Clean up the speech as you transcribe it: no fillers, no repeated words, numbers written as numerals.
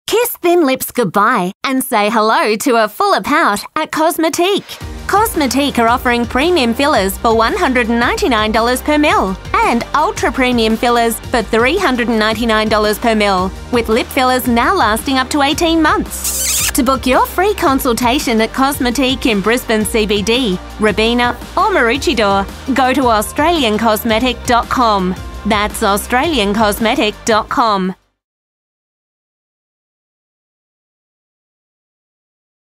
Kiss thin lips goodbye and say hello to a fuller pout at Cosmetique. Cosmetique are offering premium fillers for $199 per ml and ultra premium fillers for $399 per ml, with lip fillers now lasting up to 18 months. To book your free consultation at Cosmetique in Brisbane CBD, Robina or Maroochydore, go to AustralianCosmetic.com. That's AustralianCosmetic.com.